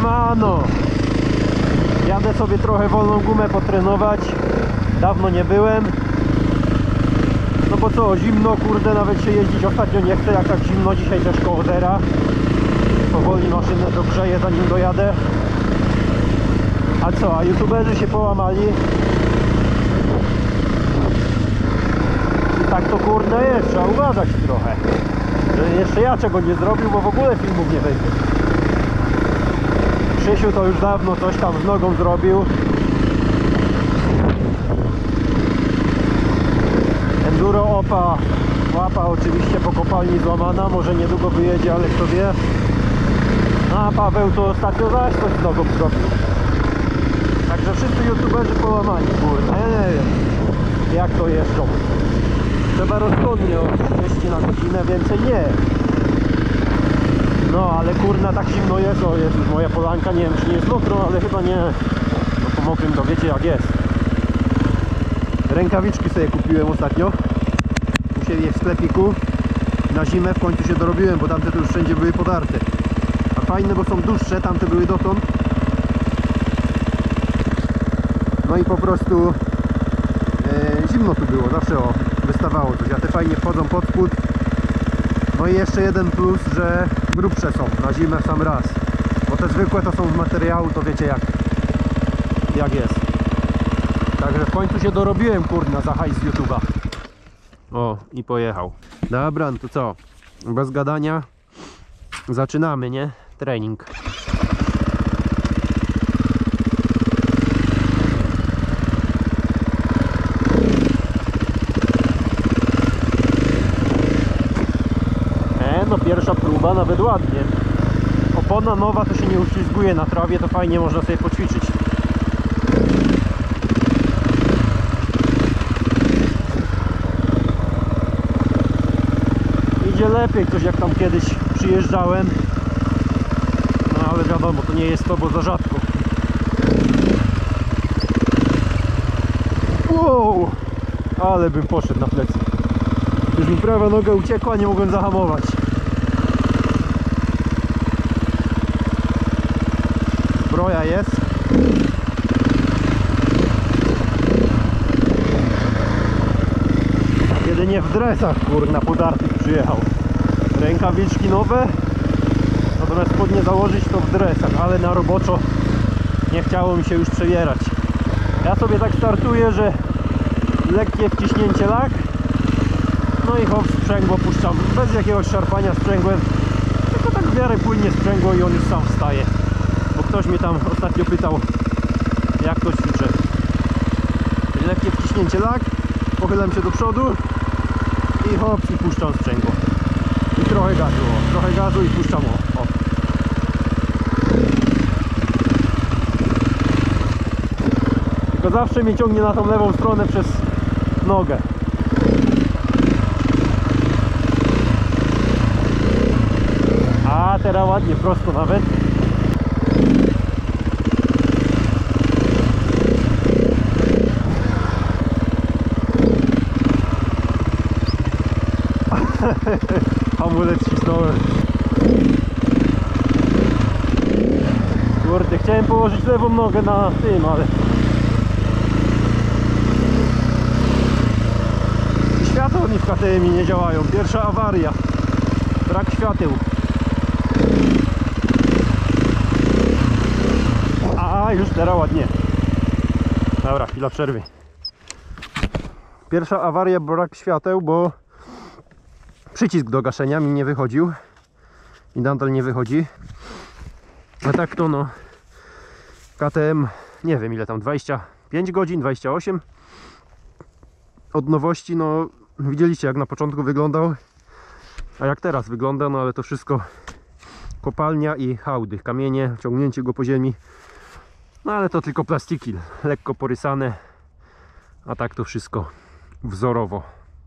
Siemano! Jadę sobie trochę wolną gumę potrenować. Dawno nie byłem. No bo co, zimno, kurde, nawet się jeździć ostatnio nie chce, jak tak zimno, dzisiaj też koło zera. Powoli maszynę dogrzeję, zanim dojadę. A co, a youtuberzy się połamali. I tak to kurde jest, trzeba uważać trochę. Że jeszcze ja czego nie zrobił, bo w ogóle filmów nie będzie. Krzysiu to już dawno coś tam z nogą zrobił. Enduro opa, łapa oczywiście po kopalni złamana, może niedługo wyjedzie, ale kto wie. A Paweł to ostatnio zaś coś z nogą zrobił. Także wszyscy youtuberzy połamani, kurde, ja nie wiem jak to jeżdżą. Trzeba rozsądnie o 30 na godzinę, więcej nie. No ale kurna, tak zimno jest, o jest już moja polanka, nie wiem czy nie jest mokro, ale chyba nie. No po mokrym to wiecie jak jest. Rękawiczki sobie kupiłem ostatnio. Musieli je w sklepiku. Na zimę w końcu się dorobiłem, bo tamte to już wszędzie były podarte. A fajne, bo są dłuższe, tamte były dotąd. No i po prostu zimno tu było, zawsze wystawało coś, a te fajnie wchodzą pod spód. No i jeszcze jeden plus, że grubsze są na zimę w sam raz. Bo te zwykłe to są z materiału, to wiecie jak jest. Także w końcu się dorobiłem, kurna, za hajs z YouTube'a. O, i pojechał. Dobra, no to co? Bez gadania zaczynamy, nie? Trening. No pierwsza próba nawet ładnie. Opona nowa to się nie uślizguje na trawie, to fajnie można sobie poćwiczyć. Idzie lepiej coś jak tam kiedyś przyjeżdżałem. No ale wiadomo, to nie jest to, bo za rzadko. Wow! Ale bym poszedł na plecy. Już mi prawa noga uciekła, nie mogłem zahamować. Zbroja jest. Jedynie w dresach, kurna, podartych przyjechał. Rękawiczki nowe, natomiast spodnie założyć to w dresach, ale na roboczo nie chciało mi się już przebierać. Ja sobie tak startuję, że lekkie wciśnięcie lak, no i hop, sprzęgło puszczam, bez jakiegoś szarpania sprzęgłem, tylko tak w miarę płynnie sprzęgło i on już sam wstaje. Bo ktoś mnie tam ostatnio pytał, jak to ćwiczę. Lekkie wciśnięcie lak, pochylam się do przodu i hop, i puszczam sprzęgło. I trochę gazu i puszczam o. Tylko zawsze mnie ciągnie na tą lewą stronę przez nogę. A teraz ładnie, prosto nawet. Hamulec cisnąłem. Kurde, chciałem położyć lewą nogę na tym, ale światła mi w KTM nie działają. Pierwsza awaria. Brak świateł. A już teraz ładnie. Dobra, chwila przerwy. Pierwsza awaria, brak świateł, bo przycisk do gaszenia mi nie wychodził i nadal nie wychodzi. A tak to no KTM, nie wiem ile tam, 25 godzin, 28 od nowości. No widzieliście jak na początku wyglądał, a jak teraz wygląda, no ale to wszystko kopalnia i hałdy, kamienie, ciągnięcie go po ziemi. No ale to tylko plastiki, lekko porysane, a tak to wszystko wzorowo.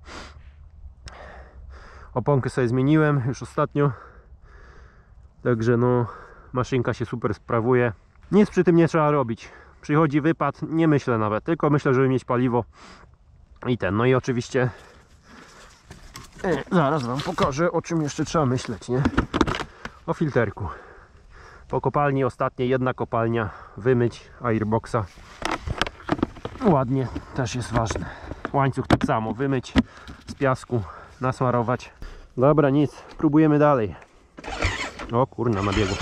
Oponkę sobie zmieniłem już ostatnio, także no maszynka się super sprawuje. Nic przy tym nie trzeba robić. Przychodzi wypad, nie myślę nawet, tylko myślę, żeby mieć paliwo i ten. No i oczywiście zaraz wam pokażę, o czym jeszcze trzeba myśleć, nie? O filterku. Po kopalni ostatnie, jedna kopalnia, wymyć airboxa. Ładnie, też jest ważne. Łańcuch tak samo, wymyć z piasku, nasmarować. Dobra, nic, próbujemy dalej. O kurna, na biegu.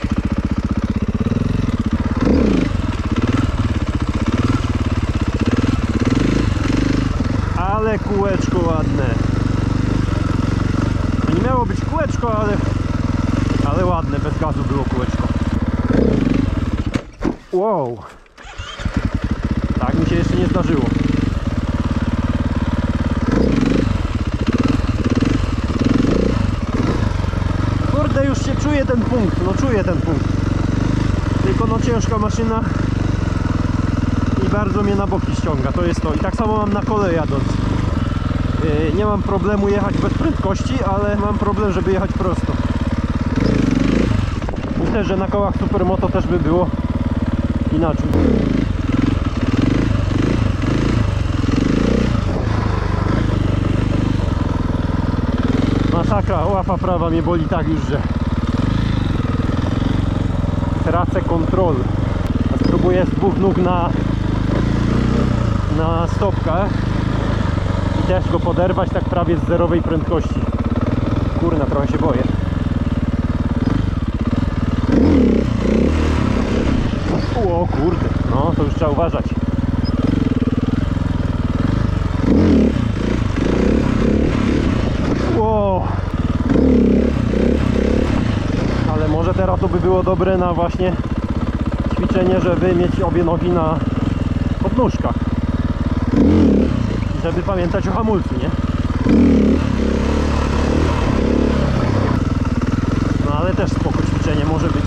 Ale kółeczko ładne. To nie miało być kółeczko, ale ładne, bez gazu było kółeczko. Wow. Tak mi się jeszcze nie zdarzyło. Kurde, już się czuje ten punkt, no czuję ten punkt. Tylko no ciężka maszyna i bardzo mnie na boki ściąga, to jest to. I tak samo mam na kole jadąc. Nie mam problemu jechać bez prędkości, ale mam problem, żeby jechać prosto. Myślę, że na kołach Supermoto też by było inaczej. Masakra, łafa prawa mnie boli tak już, że tracę kontrolę. Spróbuję z dwóch nóg na stopkę i też go poderwać tak prawie z zerowej prędkości. Kurna, trochę się boję. O kurde, no to już trzeba uważać. Wow. Ale może teraz to by było dobre na właśnie ćwiczenie, żeby mieć obie nogi na podnóżkach. Żeby pamiętać o hamulcu, nie? No ale też spoko ćwiczenie może być.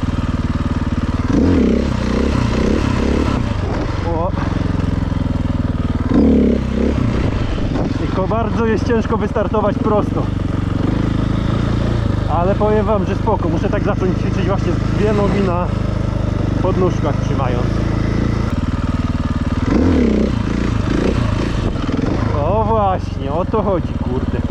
O. Tylko bardzo jest ciężko wystartować prosto. Ale powiem wam, że spoko. Muszę tak zacząć ćwiczyć właśnie dwie nogi na podnóżkach trzymając. O właśnie, o to chodzi, kurde.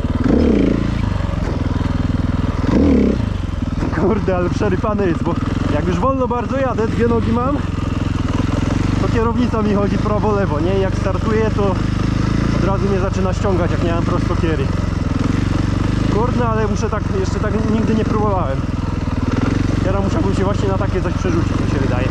Kurde, ale przerypany jest, bo jak już wolno bardzo jadę, dwie nogi mam, to kierownica mi chodzi prawo-lewo, nie? I jak startuję, to od razu mnie zaczyna ściągać, jak nie mam prostokiery. Kurde, ale muszę tak, jeszcze tak nigdy nie próbowałem. Teraz musiałbym się właśnie na takie coś przerzucić, mi się wydaje.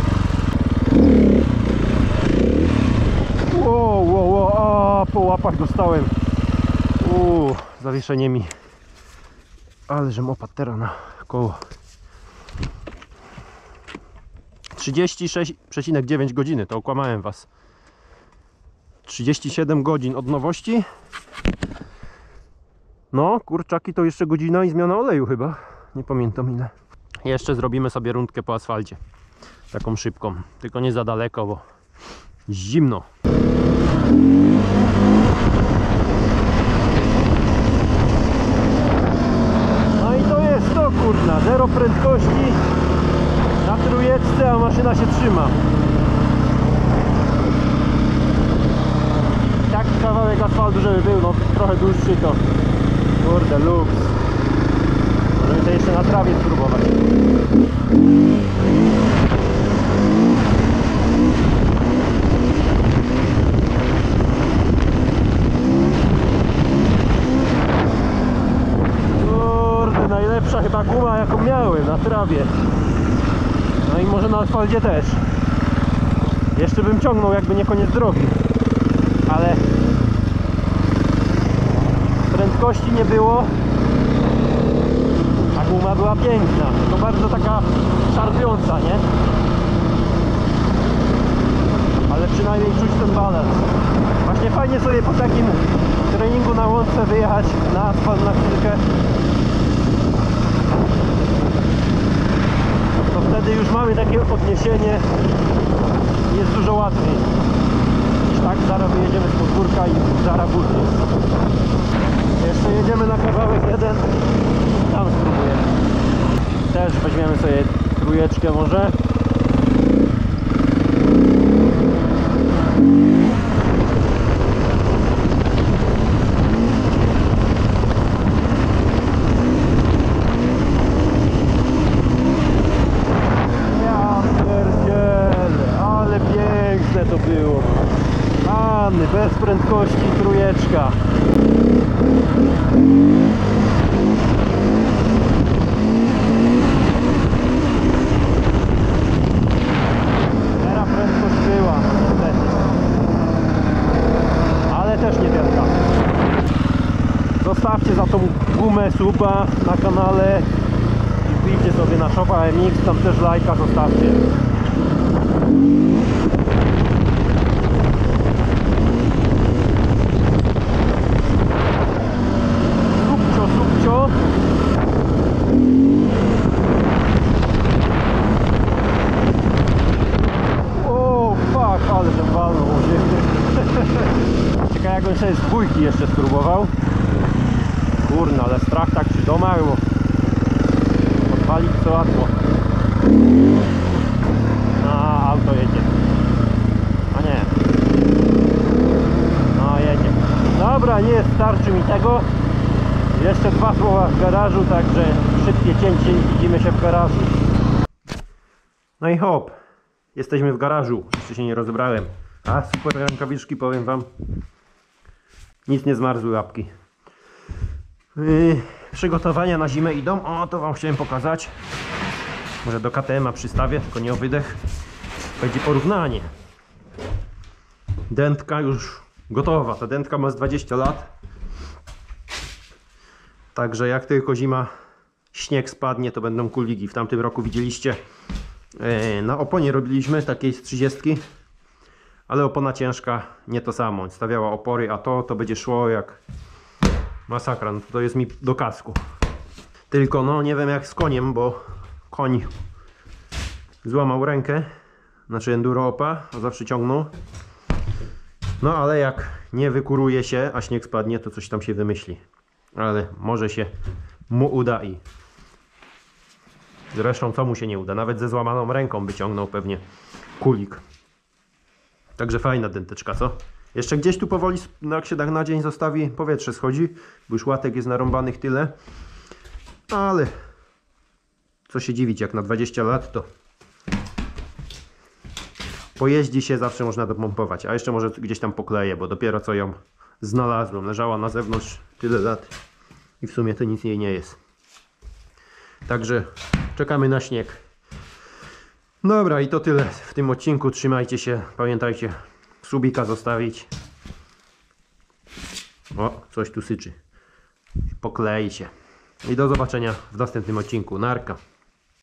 Wow, a po łapach dostałem. Zawieszenie mi. Ale żem opadł teraz na koło. 36,9 godziny, to okłamałem was. 37 godzin od nowości. No, kurczaki, to jeszcze godzina i zmiana oleju chyba. Nie pamiętam ile. Jeszcze zrobimy sobie rundkę po asfalcie. Taką szybką. Tylko nie za daleko, bo zimno. No i to jest to, kurna. Zero prędkości na trójeczce, a maszyna się trzyma. Taki kawałek asfaltu, żeby był, no trochę dłuższy, to kurde, luks. Możemy to jeszcze na trawie spróbować. Kurde, najlepsza chyba guma, jaką miałem na trawie. No i może na asfalcie też. Jeszcze bym ciągnął, jakby nie koniec drogi. Ale prędkości nie było, a guma była piękna, to bardzo taka szarpiąca, nie? Ale przynajmniej czuć ten balans. Właśnie fajnie sobie po takim treningu na łące wyjechać na asfalt na chwilkę. To wtedy już mamy takie odniesienie i jest dużo łatwiej. Tak, zaraz wyjedziemy z podwórka i zaraz burnie. Jeszcze jedziemy na kawałek jeden. Tam spróbujemy. Też weźmiemy sobie trójeczkę może. ranny, bez prędkości, trójeczka. Teraz prędkość była, niestety. Ale też nie wielka. Zostawcie za tą gumę suba na kanale i wbijcie sobie na Shopa MX, tam też lajka zostawcie. Subcio, subcio. O, fuck, ale ten walnął o ziemię. Ciekawe, jak on sobie z dwójki jeszcze spróbował. Kurna, ale strach tak przy domach, bo odpalić to łatwo. A, auto jedzie. A nie. No, jedzie. Dobra, nie starczy mi tego. Jeszcze 2 słowa w garażu, także szybkie cięcie i widzimy się w garażu. No i hop. Jesteśmy w garażu. Jeszcze się nie rozebrałem. A, super rękawiczki, powiem wam. Nic nie zmarzły łapki. Przygotowania na zimę idą. O, to wam chciałem pokazać. Może do KTM-a przystawię, tylko nie o wydech. Będzie porównanie. Dętka już gotowa. Ta dętka ma z 20 lat. Także jak tylko zima, śnieg spadnie, to będą kuligi. W tamtym roku widzieliście, na oponie robiliśmy takiej z 30. Ale opona ciężka, nie to samo. Stawiała opory, a to będzie szło jak masakra. No to jest mi do kasku. Tylko no nie wiem jak z koniem, bo koń złamał rękę. Znaczy enduro opa, a zawsze ciągnął. No ale jak nie wykuruje się, a śnieg spadnie, to coś tam się wymyśli. Ale może się mu uda i... Zresztą co mu się nie uda? Nawet ze złamaną ręką by ciągnął pewnie kulik. Także fajna dęteczka, co? Jeszcze gdzieś tu powoli, jak się tak na dzień zostawi, powietrze schodzi, bo już łatek jest narąbanych tyle. Ale co się dziwić, jak na 20 lat to pojeździ się, zawsze można dopompować. A jeszcze może gdzieś tam pokleję, bo dopiero co ją znalazłem. Leżała na zewnątrz tyle lat i w sumie to nic jej nie jest. Także czekamy na śnieg. Dobra, i to tyle w tym odcinku. Trzymajcie się, pamiętajcie subika zostawić. O, coś tu syczy. Poklei się. I do zobaczenia w następnym odcinku. Narka.